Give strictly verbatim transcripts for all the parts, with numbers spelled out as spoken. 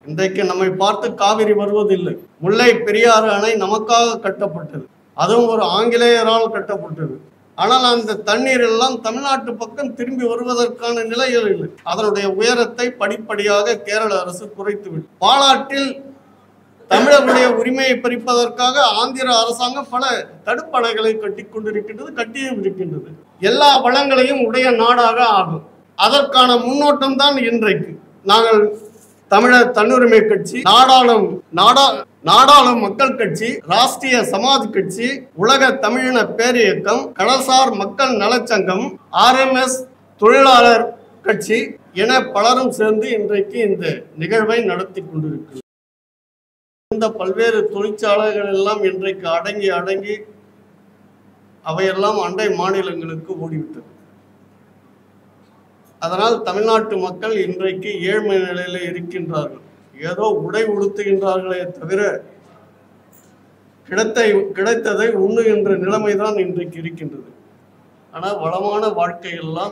இன்றைக்கு நம்மை பார்த்து காவிரி வருவதில்லை. முல்லை பெரியாறு அணை நமக்காக கட்டப்பட்டது, அதுவும் ஒரு ஆங்கிலேயரால் கட்டப்பட்டது. ஆனால் அந்த தண்ணீர் எல்லாம் தமிழ்நாட்டு பக்கம் திரும்பி வருவதற்கான நிலைகள் இல்லை. அதனுடைய உயரத்தை படிப்படியாக கேரள அரசு குறைத்துவிட்டது. பாலாற்றில் தமிழர்களுடைய உரிமையை பறிப்பதற்காக ஆந்திர அரசாங்கம் பல தடுப்பணைகளை கட்டி கொண்டிருக்கின்றது, கட்டியும் இருக்கின்றது. எல்லா வளங்களையும் உடைய நாடாக ஆகும். அதற்கான முன்னோட்டம் தான் இன்றைக்கு நாங்கள் தமிழர் தன்னுரிமை கட்சி, நாடாளும் நாடா நாடாளும் மக்கள் கட்சி, ராஷ்டிரிய சமாஜ் கட்சி, உலக தமிழின பேரியக்கம், கடல்சார் மக்கள் நலச்சங்கம், ஆர் எம் எஸ் தொழிலாளர் கட்சி என பலரும் சேர்ந்து இன்றைக்கு இந்த நிகழ்வை நடத்தி கொண்டிருக்கிறது. இந்த பல்வேறு தொழிற்சாலைகள் எல்லாம் இன்றைக்கு அடங்கி அடங்கி அவையெல்லாம் அண்டை மாநிலங்களுக்கு ஓடிவிட்டது. அதனால் தமிழ்நாட்டு மக்கள் இன்றைக்கு ஏழ்மை நிலையில இருக்கின்றார்கள். ஏதோ உடை உடுத்துகின்றார்களே தவிர கிடைத்த கிடைத்ததை உண்ணுகின்ற நிலைமைதான் இன்றைக்கு இருக்கின்றது. ஆனால் வளமான வாழ்க்கையெல்லாம்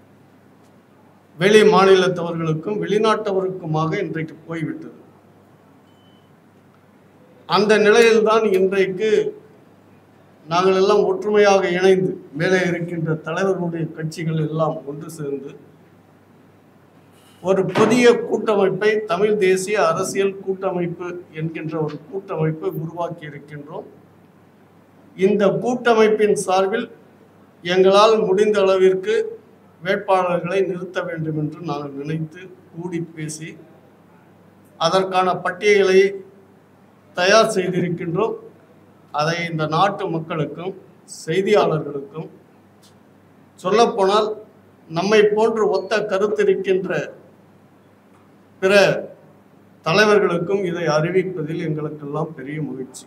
வெளி மாநிலத்தவர்களுக்கும் வெளிநாட்டவருக்குமாக இன்றைக்கு போய்விட்டது. அந்த நிலையில்தான் இன்றைக்கு நாங்கள் எல்லாம் ஒற்றுமையாக இணைந்து மேலே இருக்கின்ற தலைவர்களுடைய கட்சிகள் எல்லாம் ஒன்று சேர்ந்து ஒரு புதிய கூட்டமைப்பை, தமிழ் தேசிய அரசியல் கூட்டமைப்பு என்கின்ற ஒரு கூட்டமைப்பை உருவாக்கி இருக்கின்றோம். இந்த கூட்டமைப்பின் சார்பில் எங்களால் முடிந்த அளவிற்கு வேட்பாளர்களை நிறுத்த வேண்டும் என்று நாங்கள் நினைத்து கூடி பேசி அதற்கான பட்டியலை தயார் செய்திருக்கின்றோம். அதை இந்த நாட்டு மக்களுக்கும் செய்தியாளர்களுக்கும், சொல்லப்போனால் நம்மை போன்று ஒத்த கருத்திருக்கின்ற பிற தலைவர்களுக்கும் இதை அறிவிப்பதில் எங்களுக்கெல்லாம் பெரிய மகிழ்ச்சி.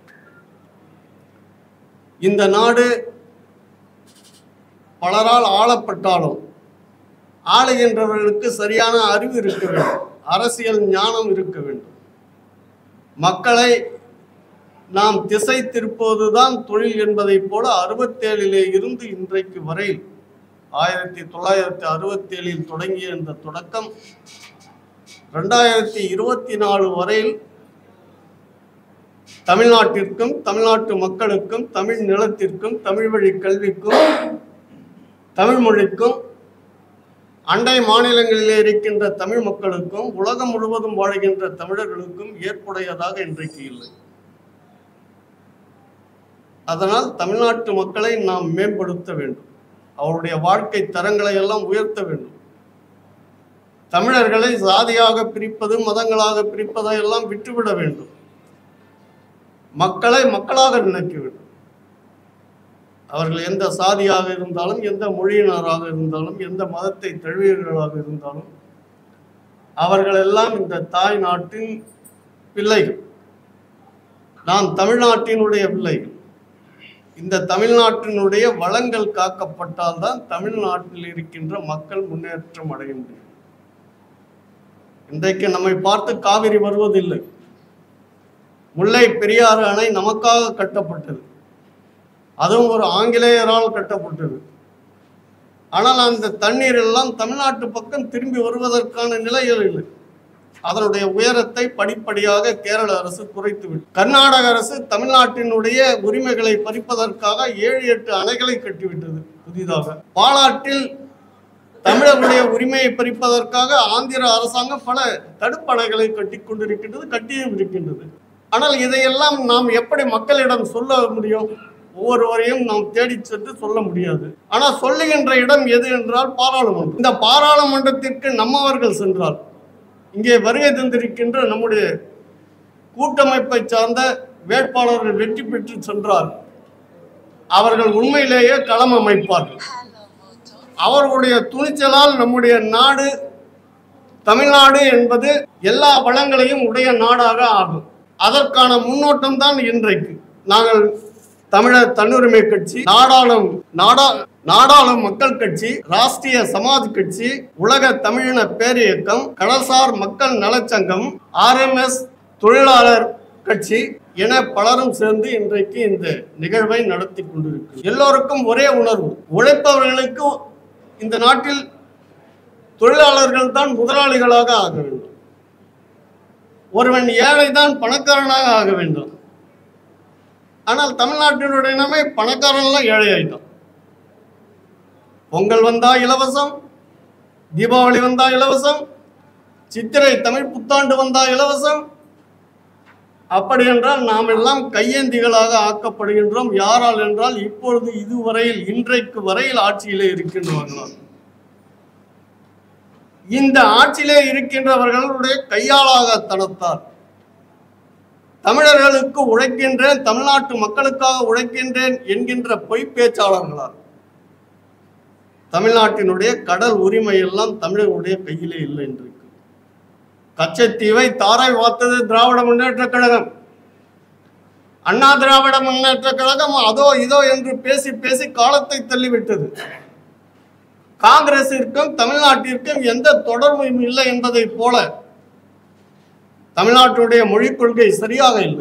இந்த நாடு பலரால் ஆளப்பட்டாலும் ஆளுகின்றவர்களுக்கு சரியான அறிவு இருக்க வேண்டும், அரசியல் ஞானம் இருக்க வேண்டும். மக்களை நாம் திசை திருப்பதுதான் தொழில் என்பதை போல அறுபத்தேழிலே இருந்து இன்றைக்கு வரையில் ஆயிரத்தி தொள்ளாயிரத்தி அறுபத்தி ஏழில் தொடங்கிய இந்த தொடக்கம் ரெண்டாயிரத்தி இருபத்தி நாலு வரையில் தமிழ்நாட்டிற்கும் தமிழ்நாட்டு மக்களுக்கும் தமிழ் நிலத்திற்கும் தமிழ் வழி கல்விக்கும் தமிழ் மொழிக்கும் அண்டை மாநிலங்களிலே இருக்கின்ற தமிழ் மக்களுக்கும் உலகம் முழுவதும் வாழ்கின்ற தமிழர்களுக்கும் ஏற்புடையதாக இன்றைக்கு இல்லை. அதனால் தமிழ்நாட்டு மக்களை நாம் மேம்படுத்த வேண்டும், அவருடைய வாழ்க்கை தரங்களை எல்லாம் உயர்த்த வேண்டும். தமிழர்களை சாதியாக பிரிப்பது, மதங்களாக பிரிப்பதை எல்லாம் விட்டுவிட வேண்டும். மக்களை மக்களாக நினைக்க வேண்டும். அவர்கள் எந்த சாதியாக இருந்தாலும், எந்த மொழியினராக இருந்தாலும், எந்த மதத்தை தழுவியவர்களாக இருந்தாலும் அவர்கள் எல்லாம் இந்த தாய் நாட்டின் பிள்ளைகள். நாம் தமிழ்நாட்டினுடைய பிள்ளைகள். இந்த தமிழ்நாட்டினுடைய வளங்கள் காக்கப்பட்டால்தான் தமிழ்நாட்டில் இருக்கின்ற மக்கள் முன்னேற்றம் அடைய முடியும். இன்றைக்கு நம்மை பார்த்து காவிரி வருவதில்லை. முல்லை பெரியாறு அணை நமக்காக கட்டப்பட்டது, அதுவும் ஒரு ஆங்கிலேயரால் கட்டப்பட்டது. ஆனால் அந்த தண்ணீர் எல்லாம் தமிழ்நாட்டு பக்கம் திரும்பி வருவதற்கான நிலைகள் இல்லை. அதனுடைய உயரத்தை படிப்படியாக கேரள அரசு குறைத்துவிட்டது. கர்நாடக அரசு தமிழ்நாட்டினுடைய உரிமைகளை பறிப்பதற்காக ஏழு எட்டு அணைகளை கட்டிவிட்டது புதிதாக. பாலாற்றில் தமிழர்களுடைய உரிமையை பறிப்பதற்காக ஆந்திர அரசாங்கம் பல தடுப்பணைகளை கட்டி கொண்டிருக்கின்றது, கட்டியும் இருக்கின்றது. ஆனால் இதையெல்லாம் நாம் எப்படி மக்களிடம் சொல்ல முடியும்? ஒவ்வொருவரையும் நாம் தேடி சென்று சொல்ல முடியாது. ஆனால் சொல்லுகின்ற இடம் எது என்றால் பாராளுமன்றம். இந்த பாராளுமன்றத்திற்கு நம்மவர்கள் சென்றால், இங்கே வருகை தந்திருக்கின்ற நம்முடைய கூட்டமைப்பை சார்ந்த வேட்பாளர்கள் வெற்றி பெற்று சென்றால் அவர்கள் உண்மையிலேயே களம் அமைப்பார்கள். அவர்களுடைய துணிச்சலால் நம்முடைய நாடு, தமிழ்நாடு என்பது எல்லா வளங்களையும் உடைய நாடாக ஆகும். அதற்கான முன்னோட்டம் தான் இன்றைக்கு நாங்கள் தமிழர் தன்னுரிமை கட்சி, நாடாளும் நாடா நாடாளும் மக்கள் கட்சி, ராஷ்டிரிய சமாஜ் கட்சி, உலக தமிழின பேரியக்கம், கடல்சார் மக்கள் நலச்சங்கம், ஆர் எம் எஸ் தொழிலாளர் கட்சி என பலரும் சேர்ந்து இன்றைக்கு இந்த நிகழ்வை நடத்தி கொண்டிருக்கு. எல்லோருக்கும் ஒரே உணர்வு, உழைப்பவர்களுக்கு இந்த நாட்டில் தொழிலாளர்கள் தான் முதலாளிகளாக ஆக வேண்டும். ஒருவன் ஏழை தான் பணக்காரனாக ஆக வேண்டும். ஆனால் தமிழ்நாட்டினுடைய நிலைமை பணக்காரன்லாம் ஏழை ஆயிட்டான். பொங்கல் வந்தா இலவசம், தீபாவளி வந்தா இலவசம், சித்திரை தமிழ் புத்தாண்டு வந்தா இலவசம். அப்படி என்றால் நாம் எல்லாம் கையேந்திகளாக ஆக்கப்படுகின்றோம். யாரால் என்றால் இப்பொழுது இதுவரையில் இன்றைக்கு வரையில் ஆட்சியிலே இருக்கின்றவர்களால். இந்த ஆட்சியிலே இருக்கின்றவர்களுடைய கையாளாக தனத்தால் தமிழர்களுக்கு உழைக்கின்றேன், தமிழ்நாட்டு மக்களுக்காக உழைக்கின்றேன் என்கின்ற பொய் பேச்சாளர்களால் தமிழ்நாட்டினுடைய கடல் உரிமை எல்லாம் தமிழர்களுடைய கையிலே இல்லை. இன்றைக்கு கச்சத்தீவை தாரை வார்த்தது திராவிட முன்னேற்ற கழகம். அண்ணா திராவிட முன்னேற்ற கழகம் அதோ இதோ என்று பேசி பேசி காலத்தை தள்ளிவிட்டது. காங்கிரசிற்கும் தமிழ்நாட்டிற்கும் எந்த தொடர்பும் இல்லை என்பதை போல தமிழ்நாட்டினுடைய மொழிக் கொள்கை சரியாக இல்லை.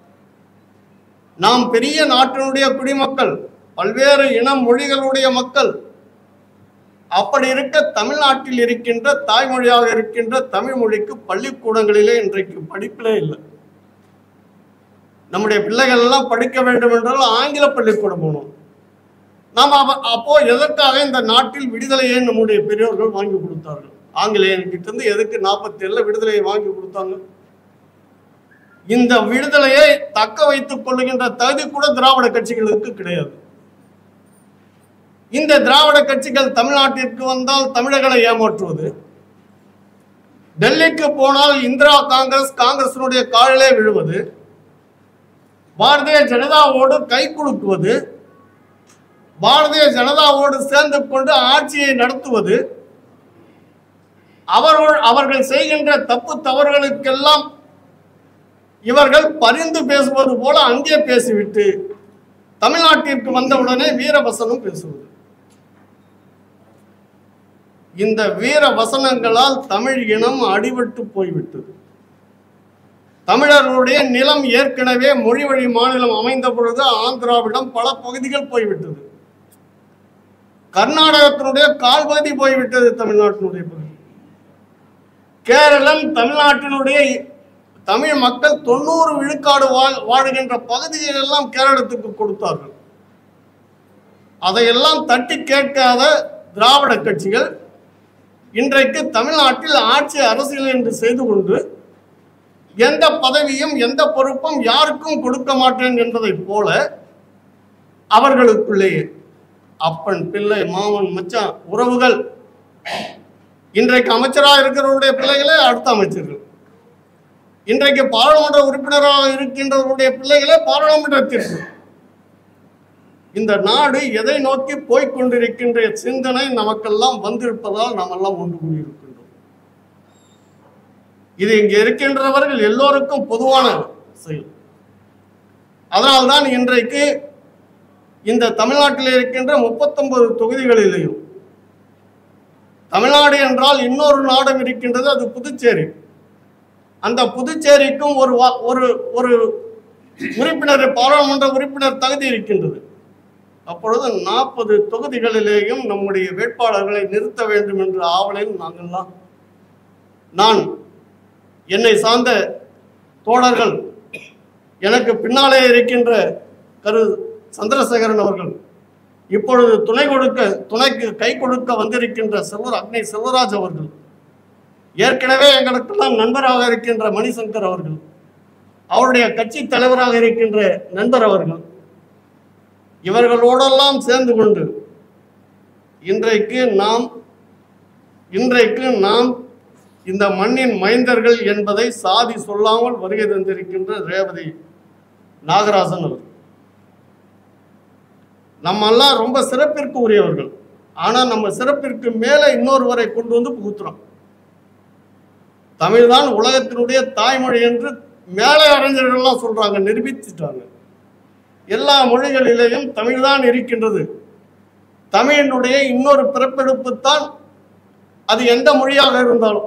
நாம் பெரிய நாட்டினுடைய குடிமக்கள், பல்வேறு இனம் மொழிகளுடைய மக்கள். அப்படி இருக்க தமிழ்நாட்டில் இருக்கின்ற தாய்மொழியாக இருக்கின்ற தமிழ் மொழிக்கு பள்ளிக்கூடங்களிலே இன்றைக்கு படிப்பிலே இல்லை. நம்முடைய பிள்ளைகள் எல்லாம் படிக்க வேண்டும் என்றால் ஆங்கில பள்ளிக்கூடம் போகணும். நாம் அப்போ எதற்காக இந்த நாட்டில் விடுதலையை நம்முடைய பெரியோர்கள் வாங்கி கொடுத்தார்கள்? ஆங்கிலேயன் கிட்ட இருந்து எதுக்கு நாற்பத்தி ஏழுல விடுதலையை வாங்கி கொடுத்தாங்க? இந்த விடுதலையை தக்க வைத்துக் கொள்ளுகின்ற தகுதி கூட திராவிட கட்சிகளுக்கு கிடையாது. இந்த திராவிட கட்சிகள் தமிழ்நாட்டிற்கு வந்தால் தமிழர்களை ஏமாற்றுவது, டெல்லிக்கு போனால் இந்திரா காங்கிரஸ் காங்கிரசினுடைய காலிலே விழுவது, பாரதிய ஜனதாவோடு கை குலுக்குவது, பாரதிய ஜனதாவோடு சேர்ந்து கொண்டு ஆட்சியை நடத்துவது, அவர்கள் அவர்கள் செய்கின்ற தப்பு தவறுகளுக்கெல்லாம் இவர்கள் பரிந்து பேசுவது போல அங்கே பேசிவிட்டு தமிழ்நாட்டிற்கு வந்தவுடனே வீரவசனம் பேசுவது. இந்த வீர வசனங்களால் தமிழ் இனம் அடிபட்டு போய்விட்டது. தமிழர்களுடைய நிலம் ஏற்கனவே மொழி வழி மாநிலம் அமைந்த பொழுது ஆந்திராவிடம் பல பகுதிகள் போய்விட்டது. கர்நாடகத்தினுடைய கால் பகுதி போய்விட்டது தமிழ்நாட்டினுடைய பகுதி. கேரளம் தமிழ்நாட்டினுடைய தமிழ் மக்கள் தொண்ணூறு விழுக்காடு வாழ் வாழுகின்ற பகுதிகள் எல்லாம் கேரளத்துக்கு கொடுத்தார்கள். அதையெல்லாம் தட்டி கேட்காத திராவிட கட்சிகள் இன்றைக்கு தமிழ்நாட்டில் ஆட்சி அரசியல் என்று செய்து கொண்டு எந்த பதவியும் எந்த பொறுப்பும் யாருக்கும் கொடுக்க மாட்டேன் என்பதை போல அவர்களுக்குள்ளேயே அப்பன் பிள்ளை மாமன் மச்சான் உறவுகள், இன்றைக்கு அமைச்சராக இருக்கிறவருடைய பிள்ளைகளே அடுத்த அமைச்சர்கள், இன்றைக்கு பாராளுமன்ற உறுப்பினராக இருக்கின்றவருடைய பிள்ளைகளே பாராளுமன்றத்திற்கு. இந்த நாடு எதை நோக்கி போய்கொண்டிருக்கின்ற சிந்தனை நமக்கெல்லாம் வந்திருப்பதால் நாம் எல்லாம் ஒன்று கூடியிருக்கின்றோம். இது இங்கே இருக்கின்றவர்கள் எல்லோருக்கும் பொதுவான செயல். அதனால்தான் இன்றைக்கு இந்த தமிழ்நாட்டில் இருக்கின்ற முப்பத்தொன்பது தொகுதிகளிலேயும் தமிழ்நாடு என்றால் இன்னொரு நாடும் இருக்கின்றது, அது புதுச்சேரி. அந்த புதுச்சேரிக்கும் ஒரு ஒரு ஒரு உறுப்பினர் பாராளுமன்ற உறுப்பினர் தகுதி இருக்கின்றது. அப்பொழுது நாற்பது தொகுதிகளிலேயும் நம்முடைய வேட்பாளர்களை நிறுத்த வேண்டும் என்ற ஆவலில் நாங்கள்லாம், நான் என்னை சார்ந்த தோழர்கள், எனக்கு பின்னாலே இருக்கின்ற கரு சந்திரசேகரன் அவர்கள், இப்பொழுது துணை கொடுக்க துணைக்கு கை கொடுக்க வந்திருக்கின்ற செல்வர் அக்னி செல்வராஜ் அவர்கள், ஏற்கனவே எங்களுக்கெல்லாம் நண்பராக இருக்கின்ற மணிசங்கர் அவர்கள், அவருடைய கட்சி தலைவராக இருக்கின்ற நண்பர் அவர்கள், இவர்களோடெல்லாம் சேர்ந்து கொண்டு இன்றைக்கு நாம் இன்றைக்கு நாம் இந்த மண்ணின் மைந்தர்கள் என்பதை சாதி சொல்லாமல் வருகை தந்திருக்கின்ற ரேவதி நாகராஜன் அவர். நம்மெல்லாம் ரொம்ப சிறப்பிற்கு உரியவர்கள். ஆனால் நம்ம சிறப்பிற்கு மேலே இன்னொருவரை கொண்டு வந்து புகுத்துறோம். தமிழ்தான் உலகத்தினுடைய தாய்மொழி என்று மேலே அறிஞர்கள்லாம் சொல்றாங்க, நிரூபித்துட்டாங்க. எல்லா மொழிகளிலேயும் தமிழ்தான் இருக்கின்றது. தமிழினுடைய இன்னொரு பிறப்பெடுப்பு தான் அது எந்த மொழியாக இருந்தாலும்.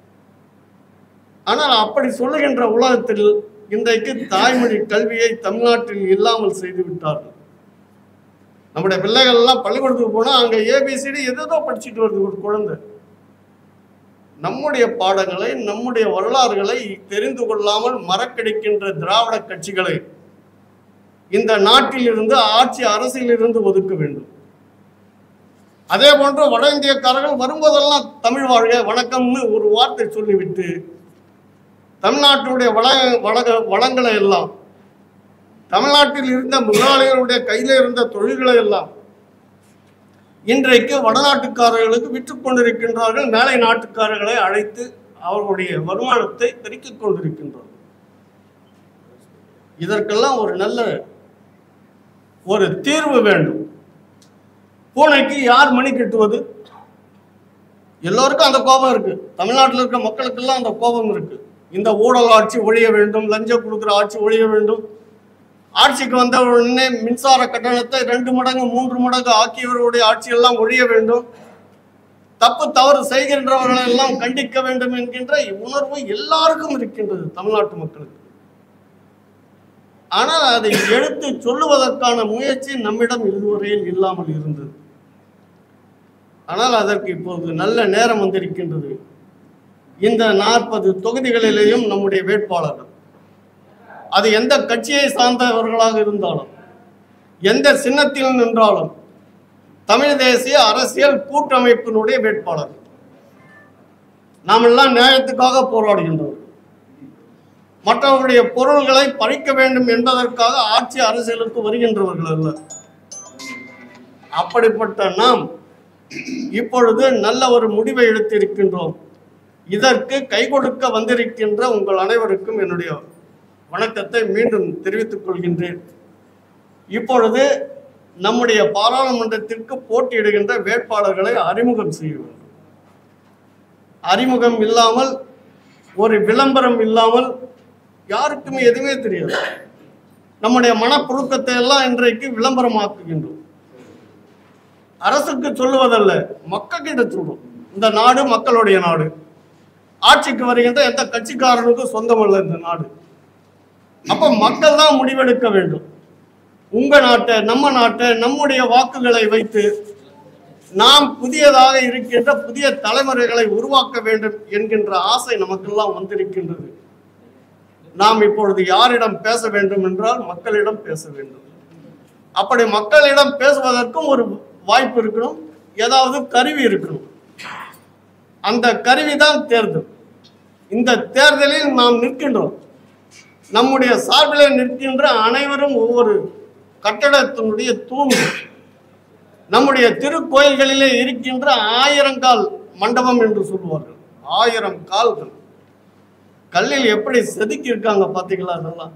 ஆனால் அப்படி சொல்லுகின்ற உலகத்தில் இன்றைக்கு தாய்மொழி கல்வியை தமிழ்நாட்டில் இல்லாமல் செய்து விட்டார்கள். நம்முடைய பிள்ளைகள் எல்லாம் பள்ளிக்கூடத்துக்கு போனால் அங்கே ஏபிசிடி எதோ படிச்சுட்டு வருது ஒரு குழந்தை. நம்முடைய பாடங்களை, நம்முடைய வரலாறுகளை தெரிந்து கொள்ளாமல் மறக்கடிக்கின்ற திராவிட கட்சிகளை இந்த நாட்டில் இருந்து, ஆட்சி அரசியல் இருந்து ஒதுக்க வேண்டும். அதே போன்று வட இந்தியக்காரர்கள் வரும்போதெல்லாம் தமிழ் வாழ்க வணக்கம்னு ஒரு வார்த்தை சொல்லிவிட்டு தமிழ்நாட்டுடைய வள வளக வளங்களை எல்லாம், தமிழ்நாட்டில் இருந்த முதலாளிகளுடைய கையில் இருந்த தொழில்களை எல்லாம் இன்றைக்கு வடநாட்டுக்காரர்களுக்கு விற்று கொண்டிருக்கின்றார்கள். மேலை நாட்டுக்காரர்களை அழைத்து அவர்களுடைய வருமானத்தை பெருக்கிக் கொண்டிருக்கின்றார்கள். இதற்கெல்லாம் ஒரு நல்ல ஒரு தீர்வு வேண்டும். பூனைக்கு யார் மணி கட்டுவது? எல்லோருக்கும் அந்த கோபம் இருக்கு. தமிழ்நாட்டில் இருக்க மக்களுக்கெல்லாம் அந்த கோபம் இருக்கு. இந்த ஊழல் ஆட்சி ஒழிய வேண்டும், லஞ்சம் கொடுக்குற ஆட்சி ஒழிய வேண்டும். ஆட்சிக்கு வந்த உடனே மின்சார கட்டணத்தை ரெண்டு மடங்கு மூன்று மடங்கு ஆக்கியவர்களுடைய ஆட்சியெல்லாம் ஒழிய வேண்டும். தப்பு தவறு செய்கின்றவர்களை எல்லாம் கண்டிக்க வேண்டும் என்கின்ற உணர்வு எல்லாருக்கும் இருக்கின்றது தமிழ்நாட்டு மக்களுக்கு. ஆனால் அதை எடுத்து சொல்லுவதற்கான முயற்சி நம்மிடம் இதுவரையில் இல்லாமல் இருந்தது. ஆனால் அதற்கு இப்போது நல்ல நேரம் வந்திருக்கின்றது. இந்த நாற்பது தொகுதிகளிலேயும் நம்முடைய வேட்பாளர்கள், அது எந்த கட்சியை சார்ந்தவர்களாக இருந்தாலும், எந்த சின்னத்தில் நின்றாலும், தமிழ் தேசிய அரசியல் கூட்டமைப்பினுடைய வேட்பாளர்கள். நாம் எல்லாம் நியாயத்துக்காக போராடுகின்றோம். மற்றவர்களுடைய பொருள்களை பறிக்க வேண்டும் என்பதற்காக ஆட்சி அரசியலுக்கு வருகின்றவர்கள் அல்ல. அப்படிப்பட்ட நாம் இப்பொழுது நல்ல ஒரு முடிவை எடுத்திருக்கின்றோம். இதற்கு கை கொடுக்க வந்திருக்கின்ற உங்கள் அனைவருக்கும் என்னுடைய வணக்கத்தை மீண்டும் தெரிவித்துக் கொள்கின்றேன். இப்பொழுது நம்முடைய பாராளுமன்றத்திற்கு போட்டியிடுகின்ற வேட்பாளர்களை அறிமுகம் செய்ய வேண்டும். அறிமுகம் இல்லாமல், ஒரு விளம்பரம் இல்லாமல் யாருக்குமே எதுவுமே தெரியாது. நம்முடைய மனப்புழுக்கத்தை எல்லாம் இன்றைக்கு விளம்பரமாக்குகின்றோம். அரசுக்கு சொல்லுவதல்ல, மக்கள்கிட்ட சொல்றோம். இந்த நாடு மக்களுடைய நாடு. ஆட்சிக்கு வருகின்ற எந்த கட்சிக்காரனுக்கும் சொந்தமல்ல இந்த நாடு. அப்ப மக்கள் தான் முடிவெடுக்க வேண்டும். உங்க நாட்டை, நம்ம நாட்டை, நம்முடைய வாக்குகளை வைத்து நாம் புதியதாக இருக்கின்ற புதிய தலைமுறைகளை உருவாக்க வேண்டும் என்கின்ற ஆசை நமக்கெல்லாம் வந்திருக்கின்றது. நாம் இப்பொழுது யாரிடம் பேச வேண்டும் என்றால் மக்களிடம் பேச வேண்டும். அப்படி மக்களிடம் பேசுவதற்கும் ஒரு வாய்ப்பு இருக்கணும், ஏதாவது கருவி இருக்கணும். அந்த கருவி தான் தேர்தல். இந்த தேர்தலில் நாம் நிற்கின்றோம். நம்முடைய சார்பில் நிற்கின்ற அனைவரும் ஒவ்வொரு கட்டடத்தினுடைய தூண்கள். நம்முடைய திருக்கோயில்களிலே இருக்கின்ற ஆயிரங்கால் மண்டபம் என்று சொல்லுவார்கள். ஆயிரம் கால்கள் கல்லில் எப்படி செதுக்கி இருக்காங்க பார்த்தீங்களா? அதெல்லாம்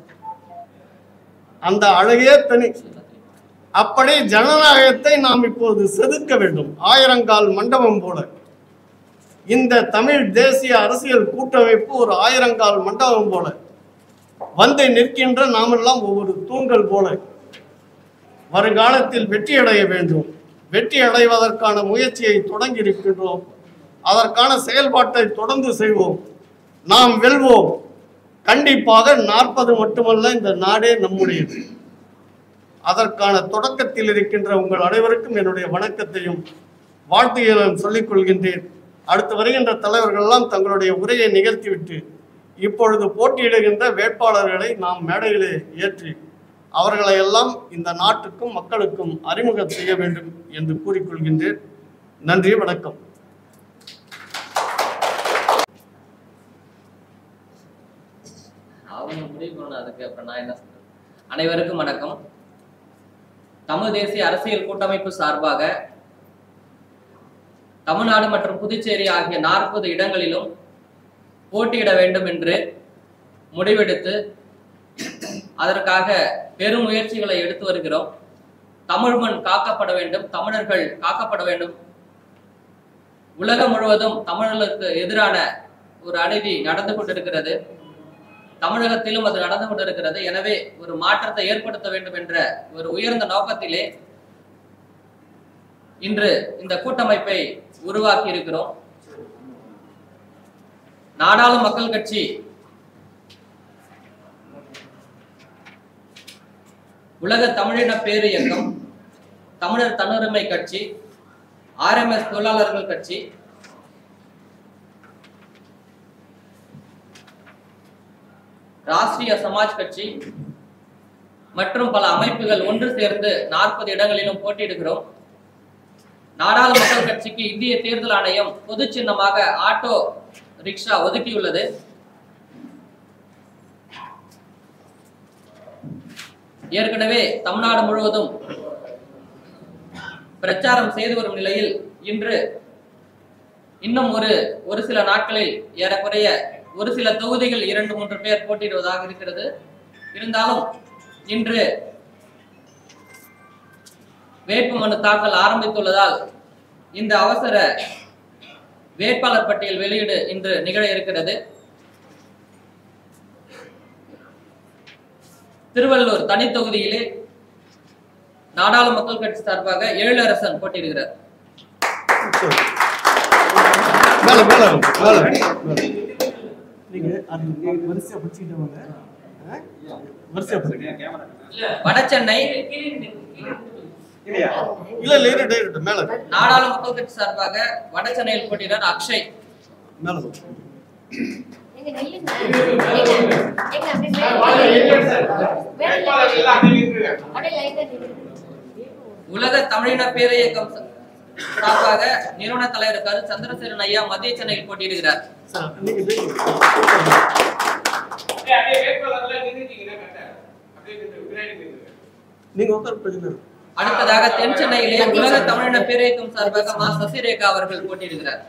அந்த அழகே தனி. அப்படி ஜனநாயகத்தை நாம் இப்போது செதுக்க வேண்டும். ஆயிரங்கால் மண்டபம் போல இந்த தமிழ் தேசிய அரசியல் கூட்டமைப்பு ஒரு ஆயிரங்கால் மண்டபம் போல வந்து நிற்கின்ற நாமெல்லாம் ஒவ்வொரு தூண்கள் போல வருங்காலத்தில் வெற்றி அடைய வேண்டும். வெற்றி அடைவதற்கான முயற்சியை தொடங்கி இருக்கின்றோம். அதற்கான செயல்பாட்டை தொடர்ந்து செய்வோம். நாம் வெல்வோம். கண்டிப்பாக நாற்பது மட்டுமல்ல, இந்த நாடே நம்முடையது. அதற்கான தொடக்கத்தில் இருக்கின்ற உங்கள் அனைவருக்கும் என்னுடைய வணக்கத்தையும் வாழ்த்துகளையும் சொல்லிக் கொள்கின்றேன். அடுத்து வருகின்ற தலைவர்கள் எல்லாம் தங்களுடைய உரையை நிகழ்த்திவிட்டு இப்பொழுது போட்டியிடுகின்ற வேட்பாளர்களை நாம் மேடையிலே ஏற்றி அவர்களை எல்லாம் இந்த நாட்டுக்கும் மக்களுக்கும் அறிமுகம் செய்ய வேண்டும் என்று கூறிக்கொள்கின்றேன். நன்றி, வணக்கம். அனைவருக்கும் வணக்கம். தமிழ் தேசிய அரசியல் கூட்டமைப்பு சார்பாக தமிழ்நாடு மற்றும் புதுச்சேரி ஆகிய நாற்பது இடங்களிலும் போட்டியிட வேண்டும் என்று முடிவெடுத்து அதற்காக பெரும் முயற்சிகளை எடுத்து வருகிறோம். தமிழ் மண் காக்கப்பட வேண்டும், தமிழர்கள் காக்கப்பட வேண்டும். உலகம் முழுவதும் தமிழர்களுக்கு எதிரான ஒரு அநீதி நடந்து கொண்டிருக்கிறது. தமிழகத்திலும் அது நடந்து கொண்டிருக்கிறது. எனவே ஒரு மாற்றத்தை ஏற்படுத்த வேண்டும் என்ற ஒரு உயர்ந்த நோக்கத்திலே இன்று இந்த கூட்டமைப்பை உருவாக்கி இருக்கிறோம். நாடாளும் மக்கள் கட்சி உலக தமிழின பேரு இயக்கம், தமிழர் தன்னுரிமை கட்சி, ஆர் எம் எஸ் தொழிலாளர்கள் கட்சி, ராஷ்டிரிய சமாஜ் கட்சி மற்றும் பல அமைப்புகள் ஒன்று சேர்ந்து நாற்பது இடங்களிலும் போட்டியிடுகிறோம். நாடாளு மக்கள் கட்சிக்கு இந்திய தேர்தல் ஆணையம் பொது சின்னமாக ஆட்டோ ரிக்ஷா ஒதுக்கியுள்ளது. ஏற்கனவே தமிழ்நாடு முழுவதும் பிரச்சாரம் செய்து வரும் நிலையில் இன்று இன்னும் ஒரு ஒரு சில நாட்களில் ஏறக்குறைய ஒரு சில தொகுதிகள் இரண்டு மூன்று பேர் போட்டியிடுவதாக இருக்கிறது. இருந்தாலும் இன்று வேட்புமனு தாக்கல் ஆரம்பித்துள்ளதால் இந்த அவசர வேட்பாளர் பட்டியல் வெளியீடு இன்று நிகழ இருக்கிறது. திருவள்ளூர் தனி தொகுதியிலே நாடாளு மக்கள் கட்சி சார்பாக எழிலரசன் போட்டியிடுகிறார். வடசென்னை நாடாளு மக்கள் கட்சி சார்பாக வடசென்னையில் போட்டியிடுறார் அக்ஷய். உலக தமிழின பேரியக்கம் சார்பாக நிறுவன தலைவர் கரு சந்திரசேகரன் ஐயா மத்திய சென்னையில் போட்டியிடுகிறார். அடுத்ததாக தென் சென்னையிலே உலக தமிழின பேரியக்கம் சார்பாக மா சசிரேகா அவர்கள் போட்டியிடுகிறார்.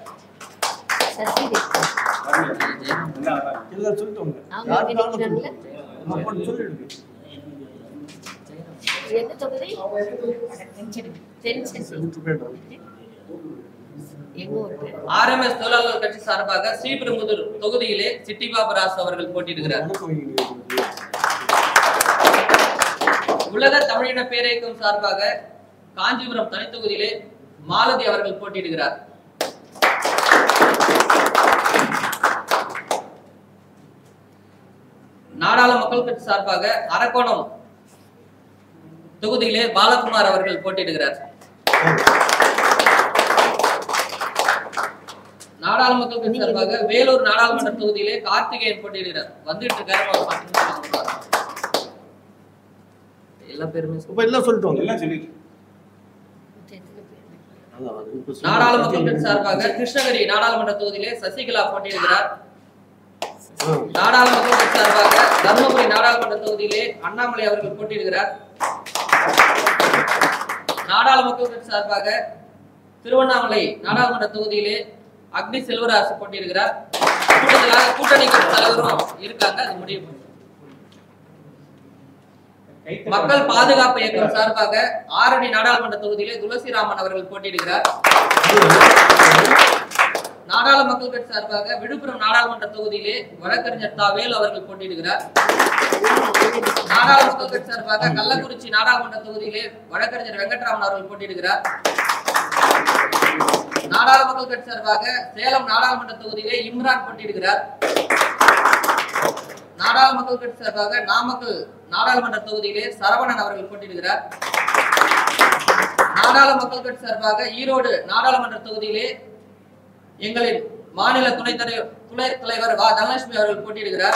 ஆர் எம் எஸ் தொழிலாளர் கட்சி சார்பாக ஸ்ரீபெரும்புதூர் தொகுதியிலே சிட்டிபாபு ராசு அவர்கள் போட்டியிடுகிறார். உலக தமிழின பேரியக்கம் சார்பாக காஞ்சிபுரம் தனி தொகுதியிலே மாலதி அவர்கள் போட்டியிடுகிறார். நாடாளு மக்கள் கட்சி சார்பாக அரக்கோணம் தொகுதியிலே பாலகுமார் அவர்கள் போட்டியிடுகிறார். நாடாளு மக்கள் கட்சி சார்பாக வேலூர் நாடாளுமன்ற தொகுதியிலே கார்த்திகேயன் போட்டியிடுகிறார். வந்துட்டு இருக்காரு. எல்லா பேருமே நாடாளு மக்கள் கட்சி சார்பாக கிருஷ்ணகிரி நாடாளுமன்ற தொகுதியிலே சசிகலா போட்டியிடுகிறார். நாடாளு மக்கள் கட்சி சார்பாக தர்மபுரி நாடாளுமன்ற தொகுதியிலே அண்ணாமலை அவர்கள் போட்டியிடுகிறார். நாடாளு மக்கள் கட்சி சார்பாக திருவண்ணாமலை நாடாளுமன்ற தொகுதியிலே அக்னி செல்வராசு போட்டியிடுகிறார். கூடுதலாக கூட்டணி கட்சி தலைவரும் இருக்காங்க. அது முடிவு. மக்கள் பாதுகாப்பு இயக்கம் சார்பாக ஆரணி நாடாளுமன்ற தொகுதியிலே துளசிராமன் அவர்கள் போட்டியிடுகிறார். நாடாளு மக்கள் கட்சி சார்பாக விழுப்புரம் நாடாளுமன்ற தொகுதியிலே வழக்கறிஞர் தா வேலு அவர்கள் போட்டியிடுகிறார். நாடாளு மக்கள் கட்சி சார்பாக கள்ளக்குறிச்சி நாடாளுமன்ற தொகுதியிலே வழக்கறிஞர் வெங்கட்ராமன் அவர்கள் போட்டியிடுகிறார். நாடாளு மக்கள் கட்சி சார்பாக சேலம் நாடாளுமன்ற தொகுதியிலே இம்ரான் போட்டியிடுகிறார். நாடாளு மக்கள் கட்சி சார்பாக நாமக்கல் நாடாளுமன்ற தொகுதியிலே சரவணன் அவர்கள் போட்டியிடுகிறார். நாடாளு மக்கள் கட்சி சார்பாக ஈரோடு நாடாளுமன்ற தொகுதியிலே எங்களின் மாநில துணை தலைவர் துணை தலைவர் வா தனலட்சுமி அவர்கள் போட்டியிடுகிறார்.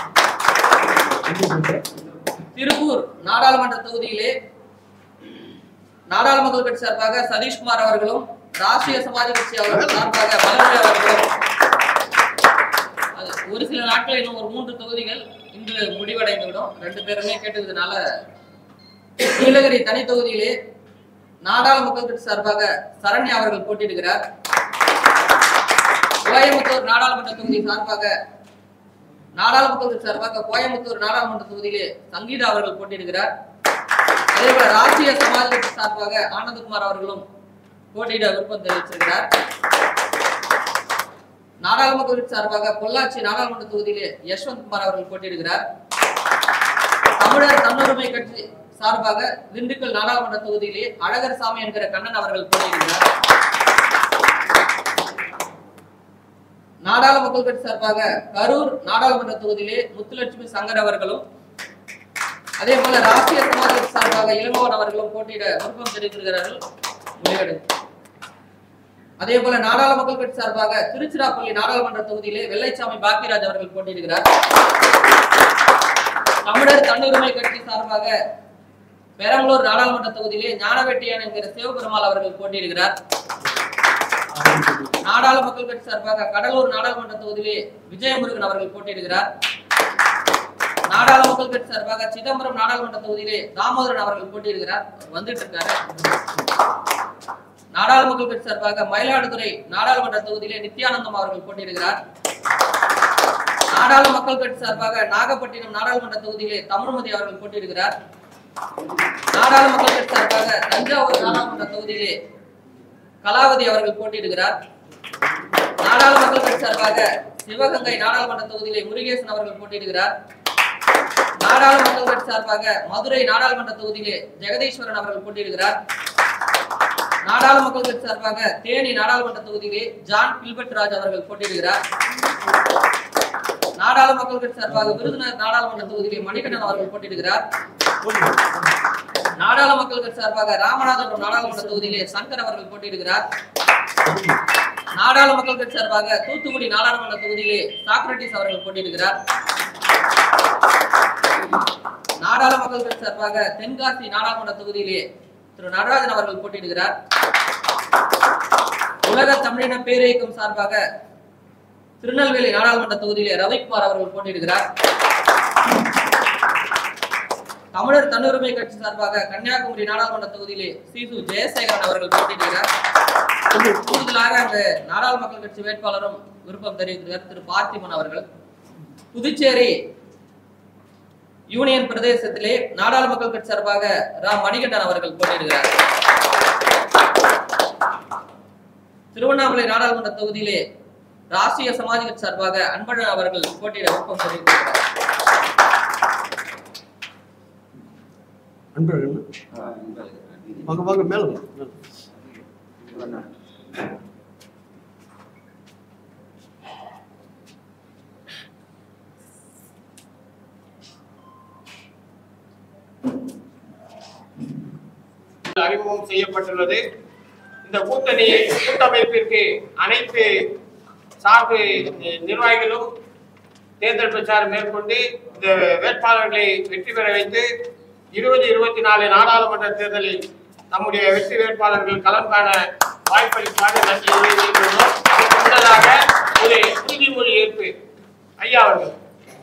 திருப்பூர் நாடாளுமன்ற தொகுதியிலே நாடாளு மக்கள் கட்சி சார்பாக சதீஷ்குமார் அவர்களும் ராஷ்டிரிய சமாஜ் கட்சி அவர்கள் சார்பாக மலர்மொழி அவர்களும் ஒரு சில நாட்கள் இன்னும் ஒரு மூன்று தொகுதிகள் இன்று முடிவடைந்துவிடும். ரெண்டு பேருமே கேட்டதுனால நீலகிரி தனி தொகுதியிலே நாடாளு மக்கள் கட்சி சார்பாக சரண்யா அவர்கள் போட்டியிடுகிறார். கோயம்புத்தூர் நாடாளுமன்ற தொகுதி சார்பாக நாடாளு மக்கள் கட்சி சார்பாக கோயம்புத்தூர் நாடாளுமன்ற தொகுதியிலே சங்கீதா அவர்கள் போட்டியிடுகிறார். அதே போல ராஷ்டிரிய சமாஜ் கட்சி சார்பாக ஆனந்தகுமார் அவர்களும் போட்டியிட விருப்பம் தெரிவிச்சிருக்கிறார். நாடாளு மக்கள் கட்சி சார்பாக பொள்ளாச்சி நாடாளுமன்ற தொகுதியிலே யஷ்வந்த் குமார் அவர்கள் போட்டியிடுகிறார். தமிழர் தன்னுரிமை கட்சி சார்பாக திண்டுக்கல் நாடாளுமன்ற தொகுதியிலே அழகர் சாமி என்கிற கண்ணன் அவர்கள் போட்டியிடுகிறார். நாடாளு மக்கள் கட்சி சார்பாக கரூர் நாடாளுமன்ற தொகுதியிலே முத்துலட்சுமி சங்கர் அவர்களும் அதே போல ராஷ்டிரிய சமாஜ் கட்சி சார்பாக இளங்கோவன் அவர்களும் போட்டியிட விருப்பம் தெரிவித்திருக்கிறார்கள். முடிவடைந்தது. அதே போல நாடாளு மக்கள் கட்சி சார்பாக திருச்சிராப்பள்ளி நாடாளுமன்ற தொகுதியிலே வெள்ளைச்சாமி பாக்கியராஜ் அவர்கள் போட்டியிடுகிறார். தமிழர் தன்னுரிமை கட்சி சார்பாக பெரம்பலூர் நாடாளுமன்ற தொகுதியிலே ஞானவெட்டியான் என்கிற சிவபெருமாள் அவர்கள் போட்டியிடுகிறார். நாடாளு மக்கள் கட்சி சார்பாக கடலூர் நாடாளுமன்ற தொகுதியிலே விஜயமுருகன் அவர்கள் போட்டியிடுகிறார். நாடாளு மக்கள் கட்சி சார்பாக சிதம்பரம் நாடாளுமன்ற தொகுதியிலே தாமோதரன் அவர்கள் போட்டியிடுகிறார். வந்துட்டு இருக்காரு. நாடாளு மக்கள் கட்சி சார்பாக மயிலாடுதுறை நாடாளுமன்ற தொகுதியிலே நித்யானந்தம் அவர்கள் போட்டியிடுகிறார். நாடாளு மக்கள் கட்சி சார்பாக நாகப்பட்டினம் நாடாளுமன்ற தொகுதியிலே தமிழ்மதி அவர்கள் போட்டியிடுகிறார். நாடாளு மக்கள் கட்சி சார்பாக தஞ்சாவூர் நாடாளுமன்ற தொகுதியிலே கலாவதி அவர்கள் போட்டியிடுகிறார். நாடாளு மக்கள் கட்சி சார்பாக சிவகங்கை நாடாளுமன்ற தொகுதியிலே முருகேசன் அவர்கள் போட்டியிடுகிறார். நாடாளு மக்கள் கட்சி சார்பாக மதுரை நாடாளுமன்ற தொகுதியிலே ஜெகதீஸ்வரன் அவர்கள் போட்டியிடுகிறார். நாடாளு மக்கள் கட்சி சார்பாக தேனி நாடாளுமன்ற தொகுதியிலே ஜான் பில்பர்ட் ராஜ் அவர்கள் போட்டியிடுகிறார். நாடாளு மக்கள் கட்சி சார்பாக விருதுநகர் நாடாளுமன்ற தொகுதியிலே மணிகண்டன் அவர்கள் போட்டியிடுகிறார். நாடாளு மக்கள் கட்சி சார்பாக ராமநாதபுரம் நாடாளுமன்ற தொகுதியிலே சங்கர் அவர்கள் போட்டியிடுகிறார். நாடாளு மக்கள் கட்சி சார்பாக தூத்துக்குடி நாடாளுமன்ற தொகுதியிலே சாக்ரட்டிஸ் அவர்கள் போட்டியிடுகிறார். நாடாளு மக்கள் கட்சி சார்பாக தென்காசி நாடாளுமன்ற தொகுதியிலே திரு நடராஜன் அவர்கள் போட்டியிடுகிறார். உலக தமிழின பேரியக்கம் சார்பாக திருநெல்வேலி நாடாளுமன்ற தொகுதியிலே ரவிக்குமார் அவர்கள் போட்டியிடுகிறார். தமிழர் தன்னுரிமை கட்சி சார்பாக கன்னியாகுமரி நாடாளுமன்ற தொகுதியிலே சிசு ஜெயசேகரன் அவர்கள் போட்டியிடுகிறார். கூடுதலாக அங்கு நாடாளு மக்கள் கட்சி வேட்பாளரும் விருப்பம் தெரிவித்திருக்கிறார் திரு பார்த்திபன் அவர்கள். புதுச்சேரி யூனியன் பிரதேசத்திலே நாடாளு மக்கள் கட்சி சார்பாக ரா மணிகண்டன் அவர்கள் போட்டியிடுகிறார். திருவண்ணாமலை நாடாளுமன்ற தொகுதியிலே ராஷ்டிரிய சமாஜ் கட்சி சார்பாக அன்பழகன் அவர்கள் போட்டியிட விருப்பம் தெரிவித்திருக்கிறார். அறிமுகம் செய்யப்பட்டுள்ளது. இந்த கூட்டணி கூட்டமைப்பிற்கு அனைத்து சார்பு நிர்வாகிகளும் தேர்தல் பிரச்சாரம் மேற்கொண்டு இந்த வேட்பாளர்களை வெற்றி பெற வைத்து இருபது இருபத்தி நாலு நாடாளுமன்ற தேர்தலில் நம்முடைய வெற்றி வேட்பாளர்கள் களம் காண வாய்ப்பளிப்பாக நன்றி தெரிவித்துள்ளோம். முன்னதாக ஒரு உறுதிமொழி ஏற்பு ஐயா அவர்கள்.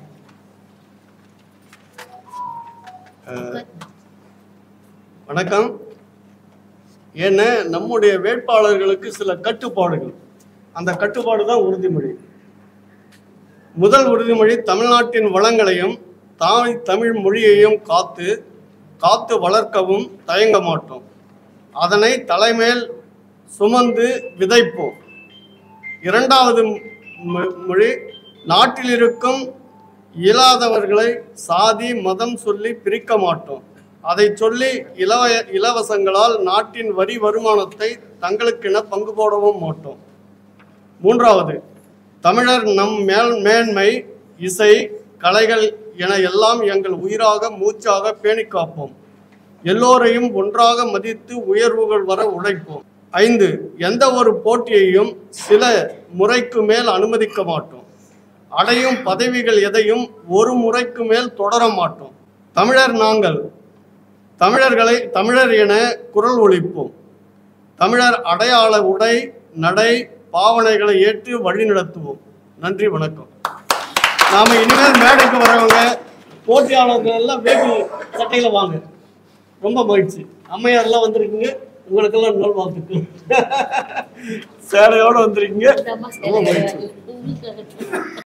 வணக்கம். ஏன்னா நம்முடைய வேட்பாளர்களுக்கு சில கட்டுப்பாடுகள், அந்த கட்டுப்பாடு தான் உறுதிமொழி. முதல் உறுதிமொழி, தமிழ்நாட்டின் வளங்களையும் தாய் தமிழ் மொழியையும் காத்து காத்து வளர்க்கவும் தயங்க மாட்டோம். அதனை தலைமேல் சுமந்து விதைப்போம். இரண்டாவது மொழி, நாட்டில் இருக்கும் இயலாதவர்களை சாதி மதம் சொல்லி பிரிக்க மாட்டோம். அதை சொல்லி இலவ இலவசங்களால் நாட்டின் வரி வருமானத்தை தங்களுக்கென பங்கு போடவும் மாட்டோம். மூன்றாவது, தமிழர் நம் மேல் மேன்மை இசை கலைகள் என எல்லாம் எங்கள் உயிராக மூச்சாக பேணி காப்போம். எல்லோரையும் ஒன்றாக மதித்து உயர்வுகள் வர உழைப்போம். ஐந்து, எந்த ஒரு போட்டியையும் சில முறைக்கு மேல் அனுமதிக்க மாட்டோம். அடையும் பதவிகள் எதையும் ஒரு முறைக்கு மேல் தொடர மாட்டோம். தமிழர் நாங்கள் தமிழர்களை தமிழர் என குரல் ஒலிப்போம். தமிழர் அடையாள உடை நடை பாவனைகளை ஏற்று வழி நடத்துவோம். நன்றி, வணக்கம். நாம இனிமேல் மேடைக்கு வரவங்க போட்டியாளர்கள் எல்லாம் வேட்டி சட்டையில வாங்க. ரொம்ப மகிழ்ச்சி. அம்மையாரெல்லாம் வந்திருக்கீங்க, உங்களுக்கெல்லாம் நல்வாழ்த்துக்கள். சேலையோடு வந்திருக்கீங்க, ரொம்ப மகிழ்ச்சி.